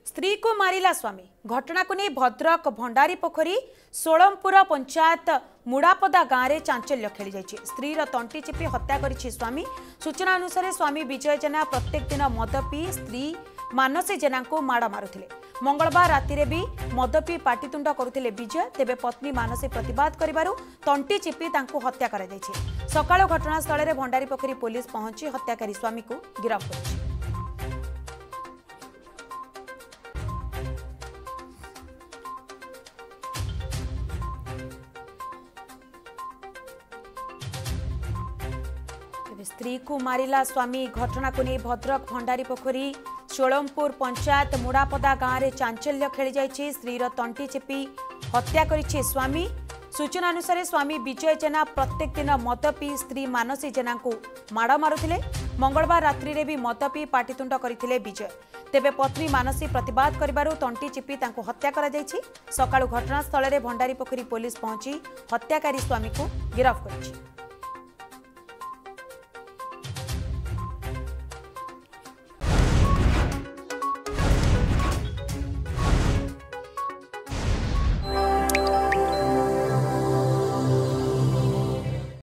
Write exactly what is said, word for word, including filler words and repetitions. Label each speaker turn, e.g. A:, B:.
A: स्त्री को मारिला स्वामी घटना को नहीं भद्रक भंडारी पोखरी सोलमपुर पंचायत मुड़ापदा गाँव में चांचल्य खेली जाइए। स्त्री तंटी चिपी हत्या करिछि स्वामी। सूचना अनुसार स्वामी विजय जेना प्रत्येक दिन मद पी स्त्री मानसी जेना को माड़ मारुथिले। मंगलवार राति भी मद पी पाटितुंड करुथिले विजय। तेबे पत्नी मानसी प्रतिवाद करिबारु तंटी चिपी तांको हत्या करा जाइछि। सकाळ घटनास्थल में भंडारी पोखरी पुलिस पहुंची हत्याकारी स्वामी को गिरफ्त करिछि। स्त्री को मारिला स्वामी घटना को नहीं भद्रक भंडारी पोखरी सोलमपुर पंचायत मुड़ापदा गाँव में चांचल्य खेली जाइए। स्त्री तंटी चिपी हत्या करिछि स्वामी। सूचना अनुसार स्वामी विजय जेना प्रत्येक दिन मद पी स्त्री मानसी जेना को माड़ मारुथिले। मंगलवार रात्रि में भी मद पी पाटितुंड करथिले विजय। तेबे पत्नी मानसी प्रतिवाद करिबारु तंटी चिपी तांको हत्या करा जाइछि। सकाळु घटनास्थल में भंडारी पोखरी पुलिस पहुंची हत्याकारी स्वामी को गिरफ्त करिछि।